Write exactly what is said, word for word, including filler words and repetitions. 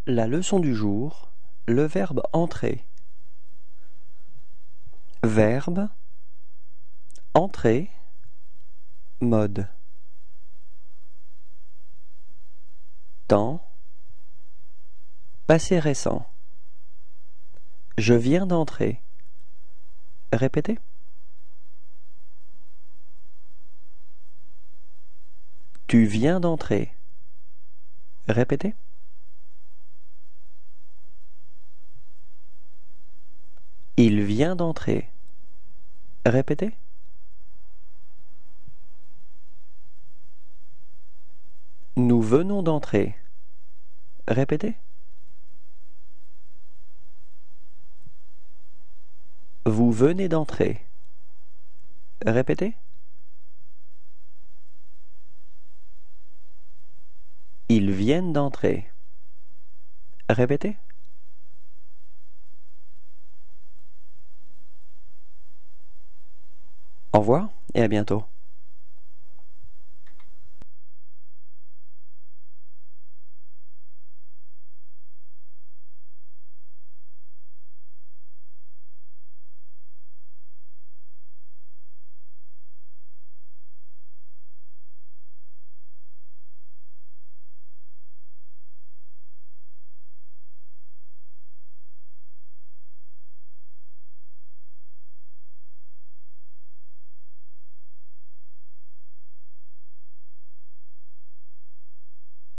La leçon du jour, le verbe entrer. Verbe, entrer, mode. Temps, passé récent. Je viens d'entrer. Répétez. Tu viens d'entrer. Répétez. Il vient d'entrer. Répétez. Nous venons d'entrer. Répétez. Vous venez d'entrer. Répétez. Ils viennent d'entrer. Répétez. Au revoir et à bientôt.